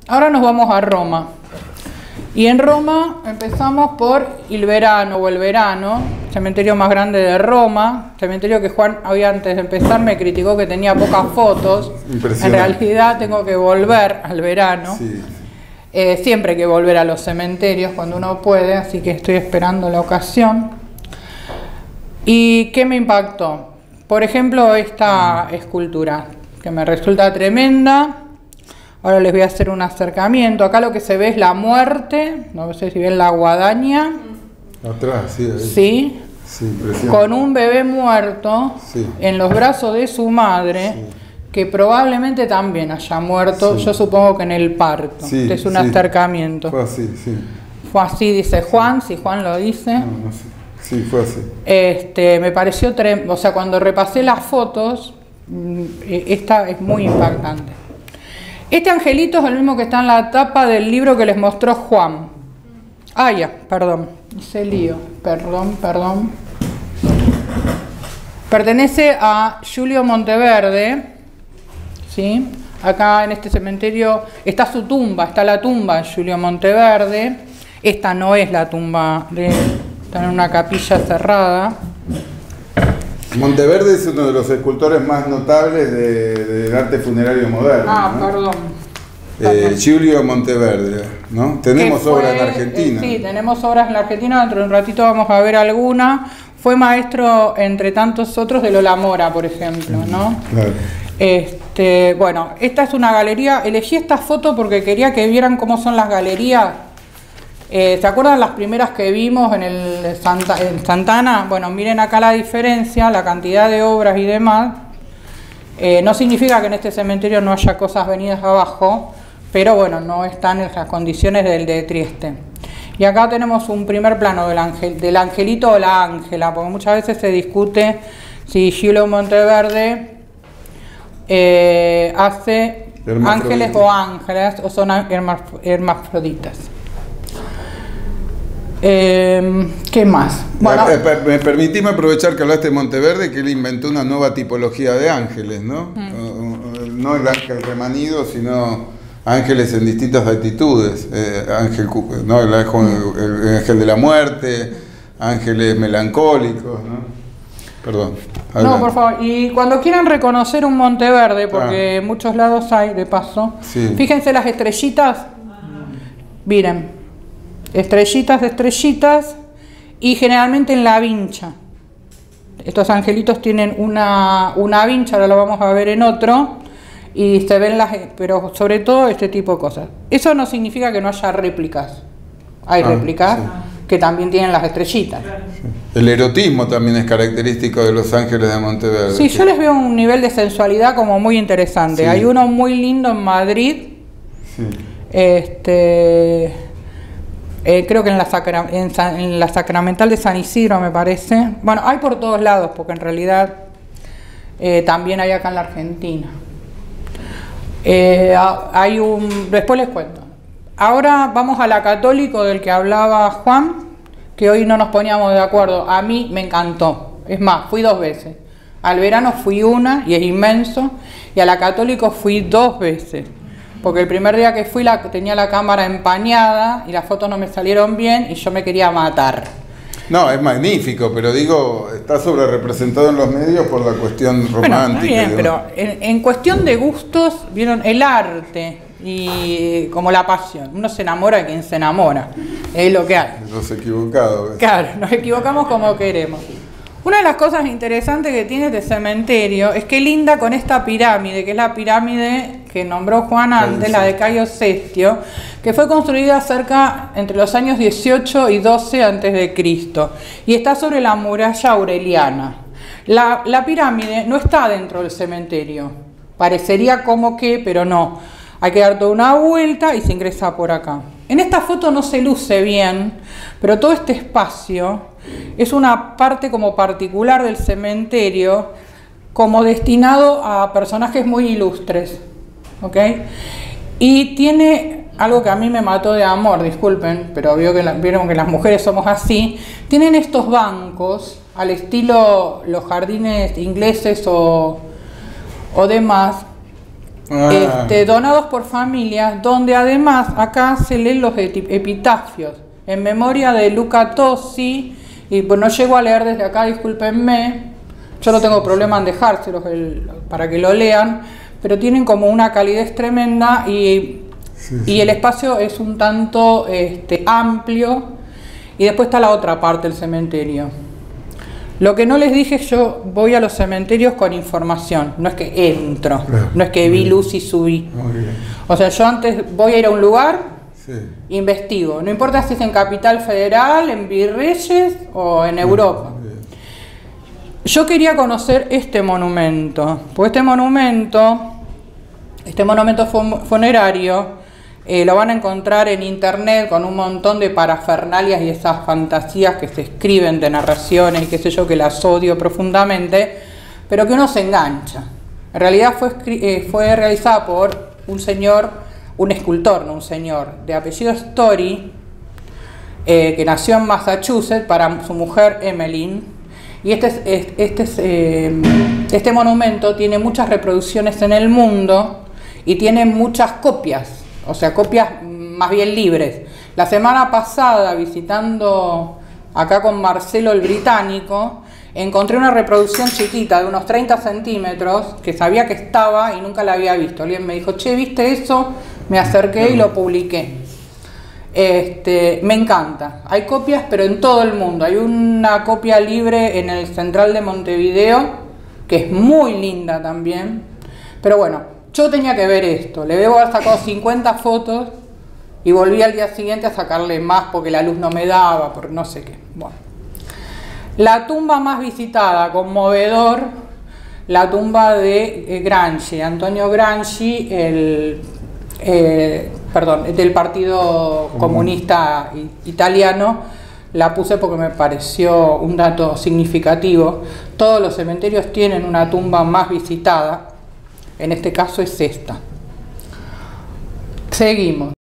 ahora nos vamos a Roma. Y en Roma empezamos por el Verano, cementerio más grande de Roma, cementerio que Juan hoy antes de empezar me criticó que tenía pocas fotos. En realidad tengo que volver al Verano. Sí. Siempre hay que volver a los cementerios cuando uno puede, así que estoy esperando la ocasión. ¿Y qué me impactó? Por ejemplo, esta escultura, que me resulta tremenda. Ahora les voy a hacer un acercamiento. Acá lo que se ve es la muerte, no sé si ven la guadaña. Atrás, sí. Ahí. Sí. Sí, con un bebé muerto en los brazos de su madre, que probablemente también haya muerto, yo supongo que en el parto. Este es un acercamiento. Fue así, Fue así, dice Juan, si Juan lo dice. No sé. Sí, fue así. Me pareció tremendo, o sea, cuando repasé las fotos, esta es muy impactante. Este angelito es el mismo que está en la tapa del libro que les mostró Juan. Ah, ya, perdón, hice lío, perdón. Pertenece a Giulio Monteverde, ¿sí? Acá en este cementerio está su tumba, está la tumba de Giulio Monteverde. Esta no es la tumba de... Está en una capilla cerrada. Monteverde es uno de los escultores más notables del arte funerario moderno. Ah, ¿no? Perdón. Giulio Monteverde, ¿no? Tenemos obras en Argentina. Sí, tenemos obras en la Argentina, dentro de un ratito vamos a ver alguna. Fue maestro, entre tantos otros, de Lola Mora, por ejemplo, ¿no? Claro. Bueno, esta es una galería. Elegí esta foto porque quería que vieran cómo son las galerías. ¿Se acuerdan las primeras que vimos en Santana? Bueno, miren acá la diferencia, la cantidad de obras y demás. No significa que en este cementerio no haya cosas venidas abajo, pero bueno, no están en las condiciones del de Trieste. Y acá tenemos un primer plano del angelito o la ángela, porque muchas veces se discute si Giulio Monteverde hace ángeles o ángeles, o son hermafroditas. ¿Qué más? Bueno, permitime aprovechar que hablaste de Monteverde, que él inventó una nueva tipología de ángeles, ¿no? No el ángel remanido, sino ángeles en distintas actitudes. El ángel de la muerte, ángeles melancólicos, ¿no? Perdón. Adelante. No, por favor. Y cuando quieran reconocer un Monteverde, porque en muchos lados hay, de paso, fíjense las estrellitas. Miren. Estrellitas, y generalmente en la vincha. Estos angelitos tienen una vincha, ahora lo vamos a ver en otro, y se ven pero sobre todo este tipo de cosas. Eso no significa que no haya réplicas. Hay réplicas que también tienen las estrellitas. El erotismo también es característico de los ángeles de Monteverde. Sí, yo les veo un nivel de sensualidad como muy interesante. Hay uno muy lindo en Madrid. Creo que en la Sacramental de San Isidro, me parece. Bueno, hay por todos lados, porque en realidad también hay acá en la Argentina. Después les cuento. Ahora vamos a la católico del que hablaba Juan, que hoy no nos poníamos de acuerdo. A mí me encantó. Es más, fui 2 veces. Al Verano fui una, y es inmenso, y a la católico fui 2 veces. Porque el primer día que fui tenía la cámara empañada y las fotos no me salieron bien y yo me quería matar. No, es magnífico, pero digo, está sobre representado en los medios por la cuestión romántica. Bueno, bien, pero en cuestión de gustos, vieron, el arte y como la pasión. Uno se enamora de quien se enamora, es lo que hay. Los equivocados. Claro, nos equivocamos como queremos. Una de las cosas interesantes que tiene este cementerio es que linda con esta pirámide, que es la pirámide que nombró Juan antes, la de Cayo Sestio, que fue construida entre los años 18 y 12 a.C. y está sobre la muralla aureliana. La pirámide no está dentro del cementerio, parecería como que, pero no. Hay que dar toda una vuelta y se ingresa por acá. En esta foto no se luce bien, pero todo este espacio es una parte como particular del cementerio, como destinado a personajes muy ilustres, ¿ok? Y tiene algo que a mí me mató de amor, disculpen, pero vieron que las mujeres somos así. Tienen estos bancos al estilo los jardines ingleses o demás, donados por familias, donde además acá se leen los epitafios en memoria de Luca Tosi, y pues no llego a leer desde acá, discúlpenme, yo no tengo problema en dejárselos para que lo lean, pero tienen como una calidez tremenda y el espacio es un tanto amplio, y después está la otra parte del cementerio. Lo que no les dije, yo voy a los cementerios con información, no es que entro, no es que vi luz y subí. O sea, yo antes voy a ir a un lugar, investigo, no importa si es en Capital Federal, en Virreyes o en Europa. Yo quería conocer este monumento, porque este monumento funerario, lo van a encontrar en internet con un montón de parafernalias y esas fantasías que se escriben de narraciones y qué sé yo, que las odio profundamente, pero que uno se engancha. En realidad fue realizada por un señor, un escultor, no un señor, de apellido Story, que nació en Massachusetts para su mujer Emmeline, y este monumento tiene muchas reproducciones en el mundo y tiene muchas copias. O sea, copias más bien libres. La semana pasada, visitando acá con Marcelo el británico, encontré una reproducción chiquita de unos 30 centímetros que sabía que estaba y nunca la había visto. Alguien me dijo, che, ¿viste eso? Me acerqué y lo publiqué. Me encanta. Hay copias, pero en todo el mundo. Hay una copia libre en el Central de Montevideo, que es muy linda también. Pero bueno, yo tenía que ver esto, le debo haber sacado 50 fotos y volví al día siguiente a sacarle más porque la luz no me daba, por no sé qué. Bueno. La tumba más visitada, conmovedor, la tumba de Gramsci, Antonio Gramsci, del Partido Comunista Italiano. La puse porque me pareció un dato significativo. Todos los cementerios tienen una tumba más visitada. En este caso es esta. Seguimos.